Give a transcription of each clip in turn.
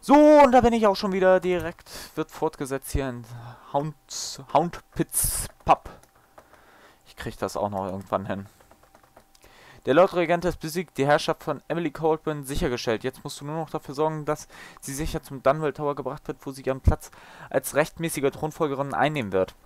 So, und da bin ich auch schon wieder direkt. Wird fortgesetzt hier in Houndpits Pub. Ich krieg das auch noch irgendwann hin. Der Lord Regent ist besiegt, die Herrschaft von Emily Colburn sichergestellt. Jetzt musst du nur noch dafür sorgen, dass sie sicher zum Dunwell Tower gebracht wird, wo sie ihren Platz als rechtmäßige Thronfolgerin einnehmen wird.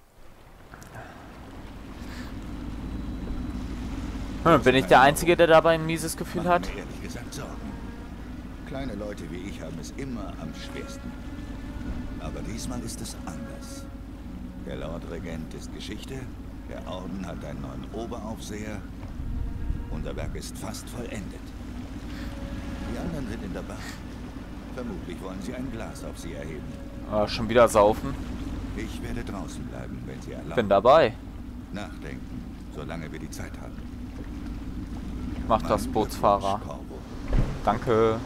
Bin ich der Einzige, der dabei ein mieses Gefühl hat? Ehrlich gesagt Sorgen. Kleine Leute wie ich haben es immer am schwersten. Aber diesmal ist es anders. Der Lord Regent ist Geschichte, der Orden hat einen neuen Oberaufseher. Unser Werk ist fast vollendet. Die anderen sind in der Bar. Vermutlich wollen sie ein Glas auf sie erheben. Schon wieder saufen. Ich werde draußen bleiben, wenn sie erlauben. Bin dabei. Nachdenken, solange wir die Zeit haben. Mach das, Bootsfahrer. Corvo. Danke.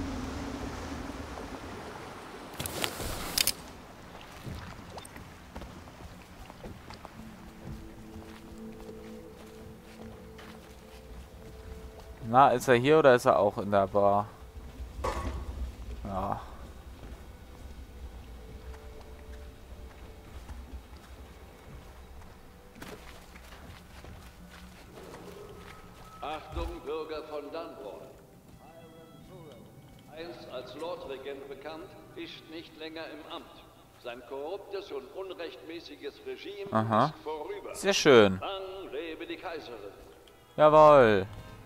Na, ist er hier oder ist er auch in der Bar? Ja. Achtung, Bürger von Dunwall. Einst als Lordregent bekannt, ist nicht länger im Amt. Sein korruptes und unrechtmäßiges Regime ist vorüber. Sehr schön. Lang lebe die Kaiserin. Jawohl.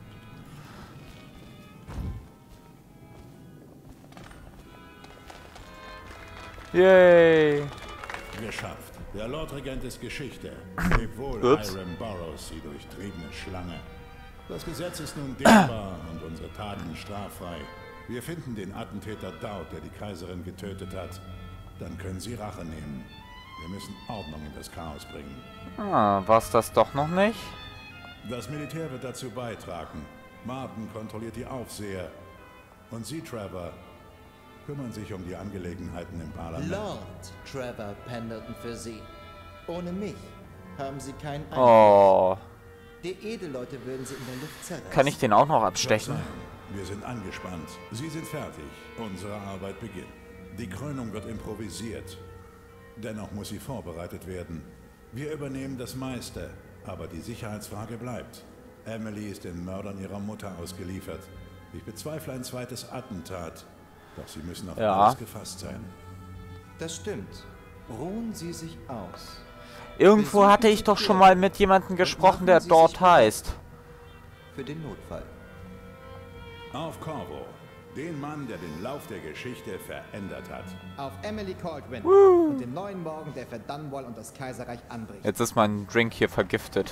Yay. Geschafft. Der Lordregent ist Geschichte. Leb wohl, Ups. Hiram Burroughs, die durchtriebene Schlange. Das Gesetz ist nun dehnbar und unsere Taten straffrei. Wir finden den Attentäter Dowd, der die Kaiserin getötet hat. Dann können sie Rache nehmen. Wir müssen Ordnung in das Chaos bringen. War's das doch noch nicht? Das Militär wird dazu beitragen. Martin kontrolliert die Aufseher. Und Sie, Trevor, kümmern sich um die Angelegenheiten im Parlament. Lord Trevor Pendleton für Sie. Ohne mich haben Sie keinen Einfluss. Oh. Die Edelleute würden Sie in der Luft zerreißen. Kann ich den auch noch abstechen? Verzeihen, wir sind angespannt. Sie sind fertig. Unsere Arbeit beginnt. Die Krönung wird improvisiert. Dennoch muss sie vorbereitet werden. Wir übernehmen das meiste, aber die Sicherheitsfrage bleibt. Emily ist den Mördern ihrer Mutter ausgeliefert. Ich bezweifle ein zweites Attentat. Doch Sie müssen auf alles gefasst sein. Das stimmt. Ruhen Sie sich aus. Irgendwo hatte ich doch schon mal mit jemandem gesprochen, der dort heißt. Für den Notfall. Auf Corvo. Den Mann, der den Lauf der Geschichte verändert hat. Auf Emily Colquhoun und den neuen Morgen, der für Dunwall und das Kaiserreich anbricht. Jetzt ist mein Drink hier vergiftet.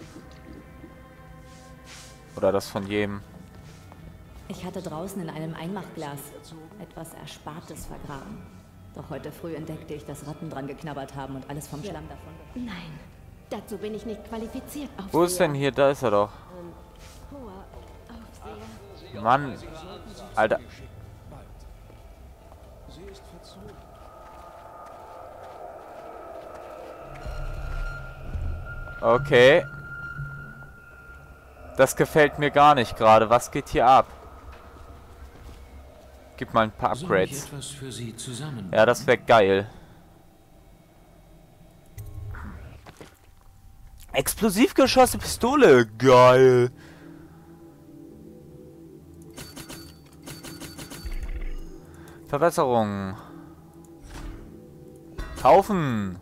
Oder das von jedem. Ich hatte draußen in einem Einmachglas etwas Erspartes vergraben. Doch heute früh entdeckte ich, dass Ratten dran geknabbert haben und alles vom Schlamm davon. Nein, dazu bin ich nicht qualifiziert. Wo ist denn hier? Da ist er doch. Hoher Aufseher. Mann. Alter. Okay. Das gefällt mir gar nicht gerade. Was geht hier ab? Gib mal ein paar Upgrades. Ja, das wäre geil. Explosivgeschosse Pistole. Geil. Verbesserung. Kaufen.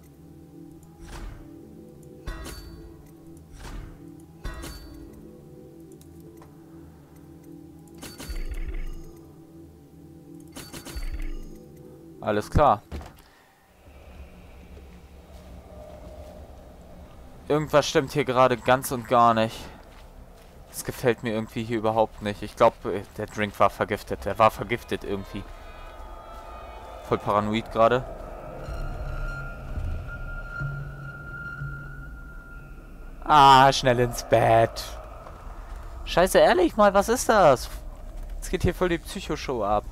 Alles klar. Irgendwas stimmt hier gerade ganz und gar nicht. Das gefällt mir irgendwie hier überhaupt nicht. Ich glaube, der Drink war vergiftet. Der war vergiftet irgendwie. Voll paranoid gerade. Schnell ins Bett. Scheiße, ehrlich mal, was ist das? Jetzt geht hier voll die Psychoshow ab.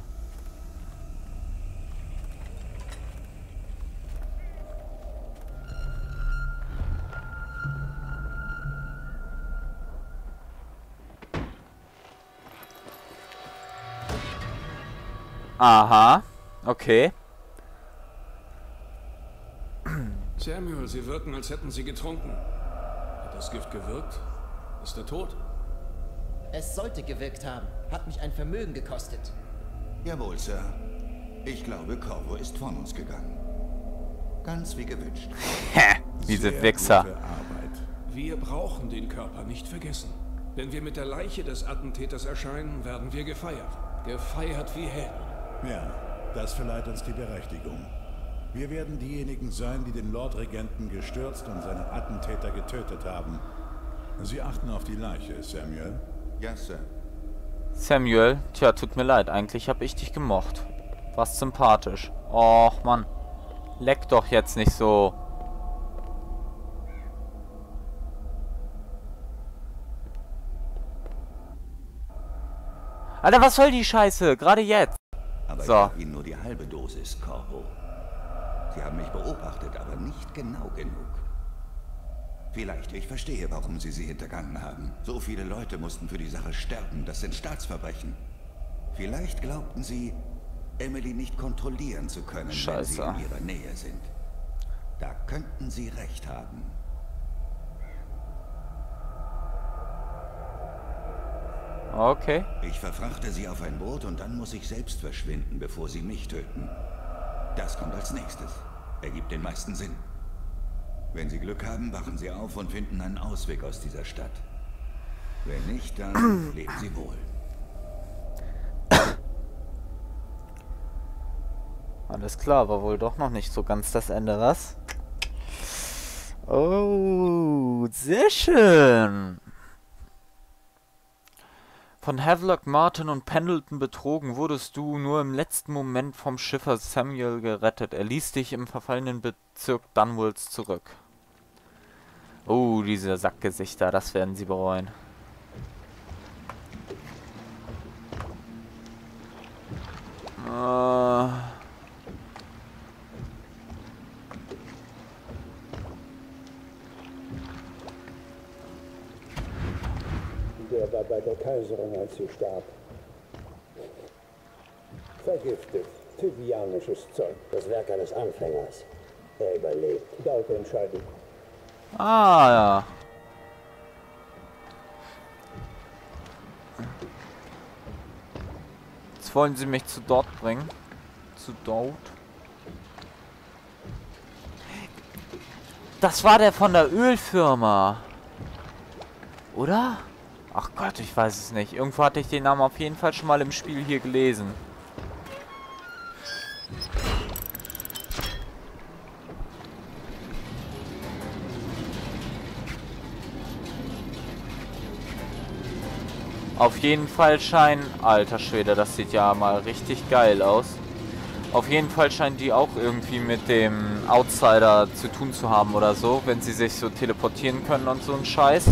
Aha. Okay. Samuel, Sie wirken, als hätten Sie getrunken. Hat das Gift gewirkt? Ist er tot? Es sollte gewirkt haben. Hat mich ein Vermögen gekostet. Jawohl, Sir. Ich glaube, Corvo ist von uns gegangen. Ganz wie gewünscht. Hä? Diese Sehr Wichser. gute Arbeit. Wir brauchen den Körper nicht vergessen. Wenn wir mit der Leiche des Attentäters erscheinen, werden wir gefeiert. Gefeiert wie Helden. Ja, das verleiht uns die Berechtigung. Wir werden diejenigen sein, die den Lordregenten gestürzt und seine Attentäter getötet haben. Sie achten auf die Leiche, Samuel. Ja, Sir. Samuel, tja, tut mir leid, eigentlich habe ich dich gemocht. Warst sympathisch. Och, Mann. Leck doch jetzt nicht so. Alter, was soll die Scheiße? Gerade jetzt. Aber So. ich gab Ihnen nur die halbe Dosis, Corvo. Sie haben mich beobachtet, aber nicht genau genug. Vielleicht, ich verstehe, warum Sie sie hintergangen haben. So viele Leute mussten für die Sache sterben. Das sind Staatsverbrechen. Vielleicht glaubten Sie, Emily nicht kontrollieren zu können, Scheiße. wenn Sie in ihrer Nähe sind. Da könnten Sie recht haben. Okay. Ich verfrachte Sie auf ein Boot und dann muss ich selbst verschwinden, bevor Sie mich töten. Das kommt als nächstes. Ergibt den meisten Sinn. Wenn Sie Glück haben, wachen Sie auf und finden einen Ausweg aus dieser Stadt. Wenn nicht, dann leben Sie wohl. Alles klar, war wohl doch noch nicht so ganz das Ende, was? Oh, sehr schön. Von Havelock, Martin und Pendleton betrogen, wurdest du nur im letzten Moment vom Schiffer Samuel gerettet. Er ließ dich im verfallenen Bezirk Dunwalls zurück. Oh, diese Sackgesichter, das werden sie bereuen. Der war bei der Kaiserin, als sie starb. Vergiftet. Typianisches Zeug. Das Werk eines Anfängers. Er überlebt. Dauert entscheidend. Ah, ja. Jetzt wollen sie mich zu dort bringen. Zu dort. Das war der von der Ölfirma. Oder? Ach Gott, ich weiß es nicht. Irgendwo hatte ich den Namen auf jeden Fall schon mal im Spiel hier gelesen. Auf jeden Fall scheinen... Alter Schwede, das sieht ja mal richtig geil aus. Auf jeden Fall scheinen die auch irgendwie mit dem Outsider zu tun zu haben oder so, wenn sie sich so teleportieren können und so ein Scheiß.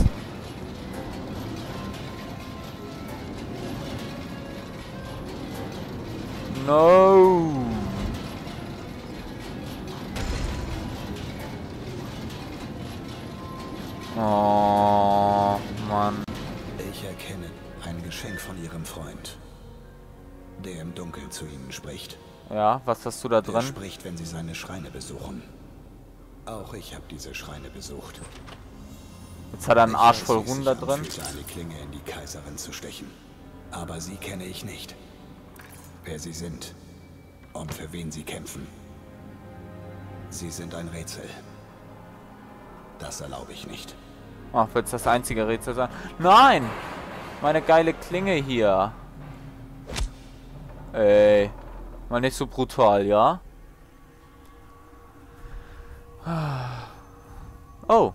No. Oh, Mann. Ich erkenne ein Geschenk von Ihrem Freund, der im Dunkeln zu Ihnen spricht. Ja, was hast du da Der drin? spricht, wenn Sie seine Schreine besuchen. Auch ich habe diese Schreine besucht. Jetzt hat er einen Arsch Ich voll weiß, wie es Ruhen da sich drin. anfühlt, eine Klinge in die Kaiserin zu stechen. Aber sie kenne ich nicht. Wer sie sind und für wen sie kämpfen. Sie sind ein Rätsel. Das erlaube ich nicht. Ach, wird's das einzige Rätsel sein? Nein! Meine geile Klinge hier. Ey. Mal nicht so brutal, ja? Oh.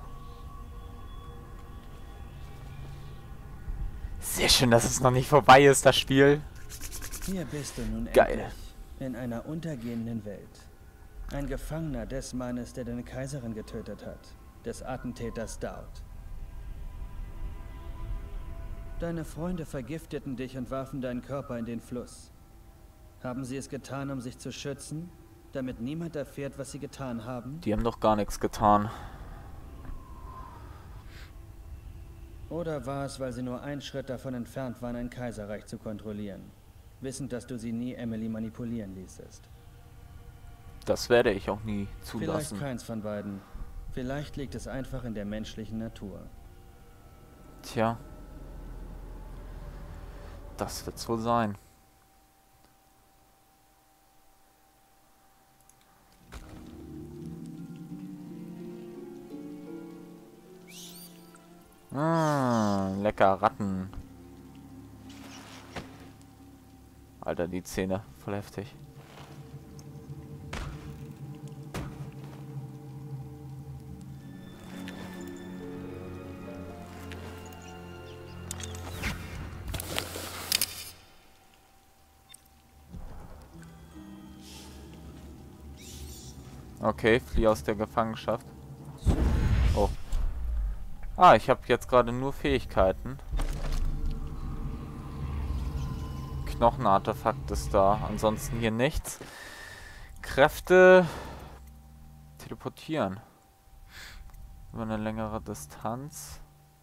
Sehr schön, dass es noch nicht vorbei ist, das Spiel. Hier bist du nun Geil. endlich, in einer untergehenden Welt. Ein Gefangener des Mannes, der deine Kaiserin getötet hat, des Attentäters Stout. Deine Freunde vergifteten dich und warfen deinen Körper in den Fluss. Haben sie es getan, um sich zu schützen, damit niemand erfährt, was sie getan haben? Die haben doch gar nichts getan. Oder war es, weil sie nur einen Schritt davon entfernt waren, ein Kaiserreich zu kontrollieren, wissend, dass du sie nie Emily manipulieren ließest? Das werde ich auch nie zulassen. Vielleicht keins von beiden. Vielleicht liegt es einfach in der menschlichen Natur. Tja. Das wird's wohl sein. Lecker Ratten. Alter, die Zähne, voll heftig. Okay, flieh aus der Gefangenschaft. Oh. Ah, ich habe jetzt gerade nur Fähigkeiten. Knochenartefakt ist da. Ansonsten hier nichts. Kräfte. Teleportieren. Über eine längere Distanz.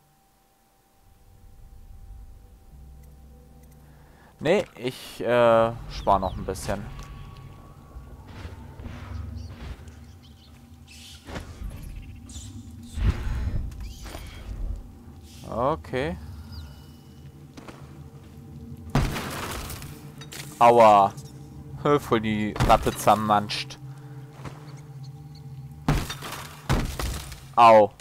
Nee, ich spare noch ein bisschen. Okay. Aua. Voll die Ratte zermanscht. Au.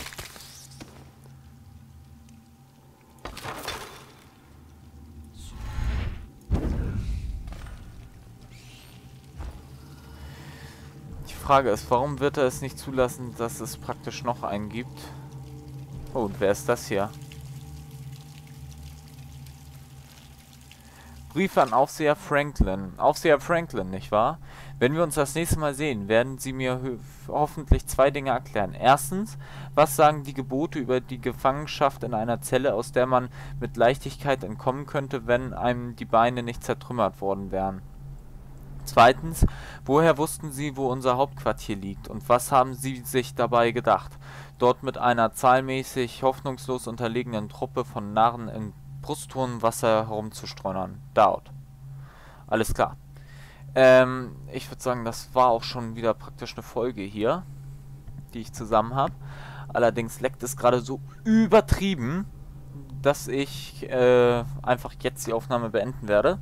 Die Frage ist, warum wird er es nicht zulassen, dass es praktisch noch einen gibt? Oh, und wer ist das hier? Brief an Aufseher Franklin. Aufseher Franklin, nicht wahr? Wenn wir uns das nächste Mal sehen, werden Sie mir hoffentlich zwei Dinge erklären. Erstens, was sagen die Gebote über die Gefangenschaft in einer Zelle, aus der man mit Leichtigkeit entkommen könnte, wenn einem die Beine nicht zertrümmert worden wären? Zweitens, woher wussten Sie, wo unser Hauptquartier liegt, und was haben Sie sich dabei gedacht, dort mit einer zahlmäßig hoffnungslos unterlegenen Truppe von Narren in brusthohem Wasser herumzustreunern? Dort. Alles klar. Ich würde sagen, das war auch schon wieder praktisch eine Folge hier, die ich zusammen habe. Allerdings leckt es gerade so übertrieben, dass ich einfach jetzt die Aufnahme beenden werde.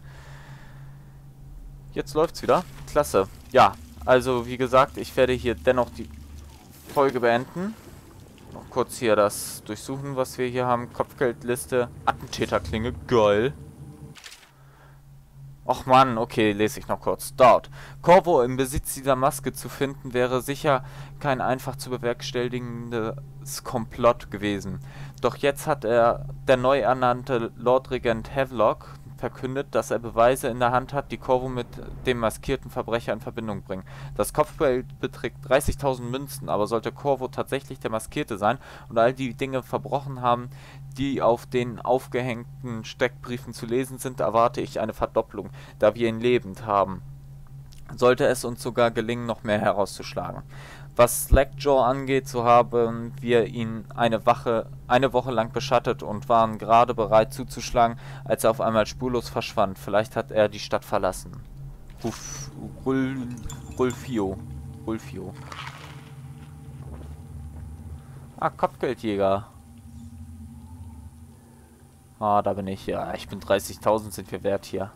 Jetzt läuft's wieder. Klasse. Ja, also wie gesagt, ich werde hier dennoch die Folge beenden. Noch kurz hier das durchsuchen, was wir hier haben. Kopfgeldliste, Attentäterklinge, geil. Och man, okay, lese ich noch kurz. Dort. Corvo im Besitz dieser Maske zu finden, wäre sicher kein einfach zu bewerkstelligendes Komplott gewesen. Doch jetzt hat der neu ernannte Lord Regent Havelock verkündet, dass er Beweise in der Hand hat, die Corvo mit dem maskierten Verbrecher in Verbindung bringen. Das Kopfgeld beträgt 30.000 Münzen, aber sollte Corvo tatsächlich der Maskierte sein und all die Dinge verbrochen haben, die auf den aufgehängten Steckbriefen zu lesen sind, erwarte ich eine Verdopplung, da wir ihn lebend haben. Sollte es uns sogar gelingen, noch mehr herauszuschlagen. Was Slackjaw angeht, so haben wir ihn eine Woche lang beschattet und waren gerade bereit zuzuschlagen, als er auf einmal spurlos verschwand. Vielleicht hat er die Stadt verlassen. Rulfio. Ah, Kopfgeldjäger. Ah, da bin ich. Ja, ich bin 30.000 sind wir wert hier.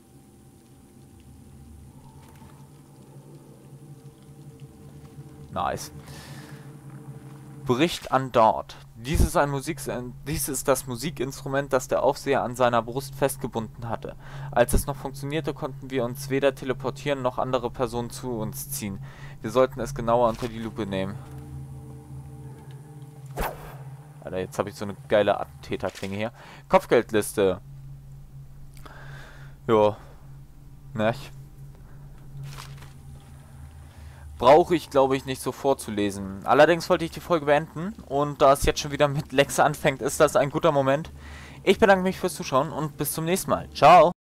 Nice. Bericht an Dort. Dies ist das Musikinstrument, das der Aufseher an seiner Brust festgebunden hatte. Als es noch funktionierte, konnten wir uns weder teleportieren noch andere Personen zu uns ziehen. Wir sollten es genauer unter die Lupe nehmen. Alter, jetzt habe ich so eine geile Attentäterklinge hier. Kopfgeldliste. Jo. Ne? Brauche ich, glaube ich, nicht so vorzulesen. Allerdings wollte ich die Folge beenden und da es jetzt schon wieder mit Lex anfängt, ist das ein guter Moment. Ich bedanke mich fürs Zuschauen und bis zum nächsten Mal. Ciao!